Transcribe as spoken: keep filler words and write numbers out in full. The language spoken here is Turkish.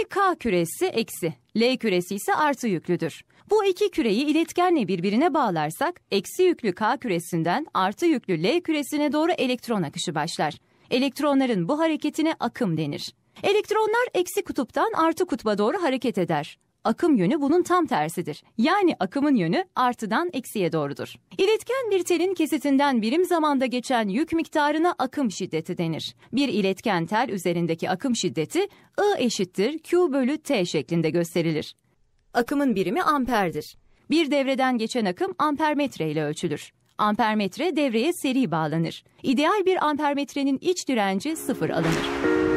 K küresi eksi, L küresi ise artı yüklüdür. Bu iki küreyi iletkenle birbirine bağlarsak eksi yüklü K küresinden artı yüklü L küresine doğru elektron akışı başlar. Elektronların bu hareketine akım denir. Elektronlar eksi kutuptan artı kutba doğru hareket eder. Akım yönü bunun tam tersidir. Yani akımın yönü artıdan eksiye doğrudur. İletken bir telin kesitinden birim zamanda geçen yük miktarına akım şiddeti denir. Bir iletken tel üzerindeki akım şiddeti I eşittir Q bölü T şeklinde gösterilir. Akımın birimi amperdir. Bir devreden geçen akım ampermetre ile ölçülür. Ampermetre devreye seri bağlanır. İdeal bir ampermetrenin iç direnci sıfır alınır.